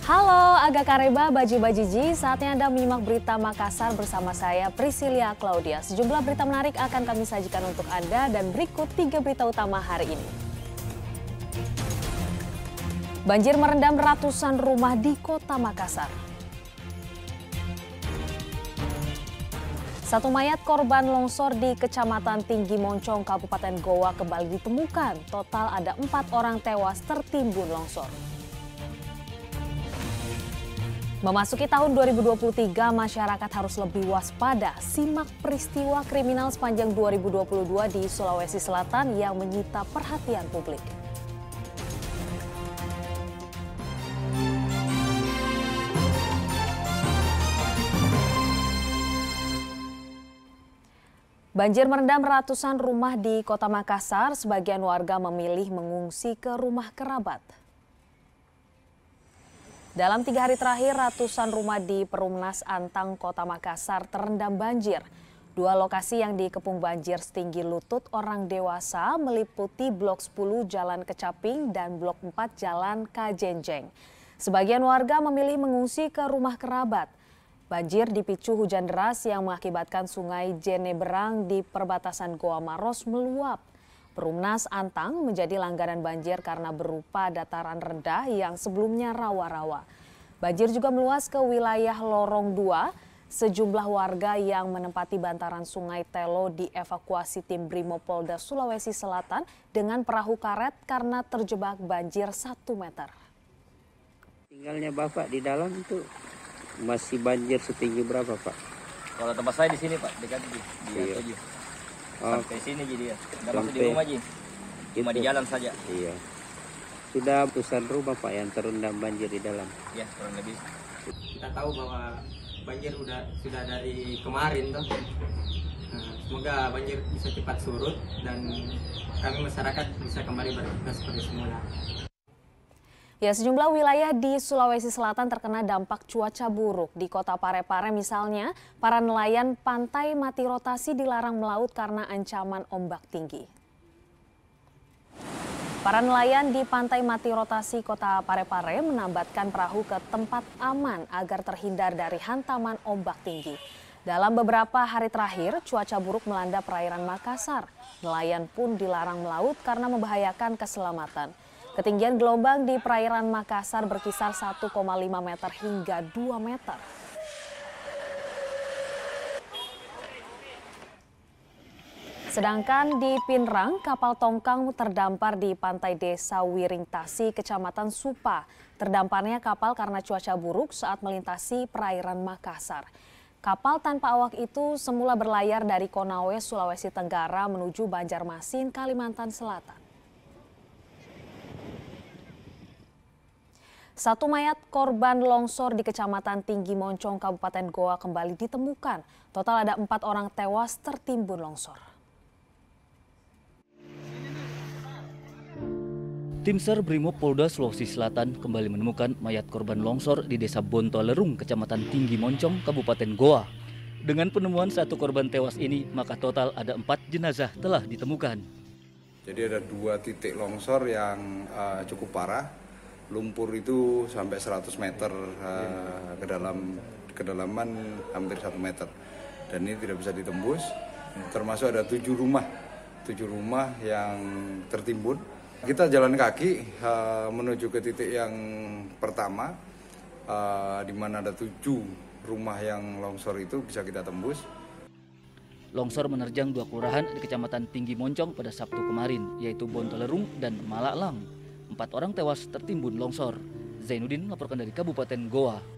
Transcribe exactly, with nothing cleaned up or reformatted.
Halo Aga Kareba, Baji Bajiji, saatnya Anda menyimak berita Makassar bersama saya Priscilia Claudia. Sejumlah berita menarik akan kami sajikan untuk Anda dan berikut tiga berita utama hari ini. Banjir merendam ratusan rumah di kota Makassar. Satu mayat korban longsor di Kecamatan Tinggi Moncong, Kabupaten Goa kembali ditemukan. Total ada empat orang tewas tertimbun longsor. Memasuki tahun dua ribu dua puluh tiga, masyarakat harus lebih waspada. Simak peristiwa kriminal sepanjang dua ribu dua puluh dua di Sulawesi Selatan yang menyita perhatian publik. Banjir merendam ratusan rumah di kota Makassar. Sebagian warga memilih mengungsi ke rumah kerabat. Dalam tiga hari terakhir, ratusan rumah di Perumnas Antang, Kota Makassar terendam banjir. Dua lokasi yang dikepung banjir setinggi lutut orang dewasa meliputi Blok sepuluh Jalan Kecaping dan Blok empat Jalan Kajenjeng. Sebagian warga memilih mengungsi ke rumah kerabat. Banjir dipicu hujan deras yang mengakibatkan sungai Jeneberang di perbatasan Goa Maros meluap. Perumnas Antang menjadi langganan banjir karena berupa dataran rendah yang sebelumnya rawa-rawa. Banjir juga meluas ke wilayah Lorong dua. Sejumlah warga yang menempati bantaran sungai Telo dievakuasi tim Brimopolda Sulawesi Selatan dengan perahu karet karena terjebak banjir satu meter. Tinggalnya Bapak di dalam itu masih banjir setinggi berapa, Pak? Kalau tempat saya di sini, Pak, dekat di, di iya. tujuh. Oh. Sampai sini jadi ya. Nggak masuk di Sampai- rumah Ji. Cuma Itu. di jalan saja. Iya. Sudah ratusan rumah, Pak, yang terendam banjir di dalam. Ya, kurang lebih. Kita tahu bahwa banjir udah sudah dari kemarin toh. Nah, semoga banjir bisa cepat surut dan kami masyarakat bisa kembali beraktivitas seperti semula. Ya, sejumlah wilayah di Sulawesi Selatan terkena dampak cuaca buruk. Di kota Parepare misalnya, para nelayan pantai mati rotasi dilarang melaut karena ancaman ombak tinggi. Para nelayan di pantai mati rotasi kota Parepare menambatkan perahu ke tempat aman agar terhindar dari hantaman ombak tinggi. Dalam beberapa hari terakhir, cuaca buruk melanda perairan Makassar. Nelayan pun dilarang melaut karena membahayakan keselamatan. Ketinggian gelombang di perairan Makassar berkisar satu koma lima meter hingga dua meter. Sedangkan di Pinrang, kapal tongkang terdampar di pantai desa Wiringtasi, Kecamatan Supa. Terdamparnya kapal karena cuaca buruk saat melintasi perairan Makassar. Kapal tanpa awak itu semula berlayar dari Konawe, Sulawesi Tenggara menuju Banjarmasin, Kalimantan Selatan. Satu mayat korban longsor di Kecamatan Tinggi Moncong, Kabupaten Goa kembali ditemukan. Total ada empat orang tewas tertimbun longsor. Tim SAR Brimopolda Sulawesi Selatan kembali menemukan mayat korban longsor di Desa Bontolerung, Kecamatan Tinggi Moncong, Kabupaten Goa. Dengan penemuan satu korban tewas ini, maka total ada empat jenazah telah ditemukan. Jadi ada dua titik longsor yang uh, cukup parah. Lumpur itu sampai seratus meter uh, ke dalam kedalaman hampir satu meter. Dan ini tidak bisa ditembus. Termasuk ada tujuh rumah, tujuh rumah yang tertimbun. Kita jalan kaki uh, menuju ke titik yang pertama, uh, di mana ada tujuh rumah yang longsor itu bisa kita tembus. Longsor menerjang dua kelurahan di Kecamatan Tinggi Moncong pada Sabtu kemarin, yaitu Bontolerung dan Malaklang. Empat orang tewas tertimbun longsor. Zainuddin melaporkan dari Kabupaten Goa.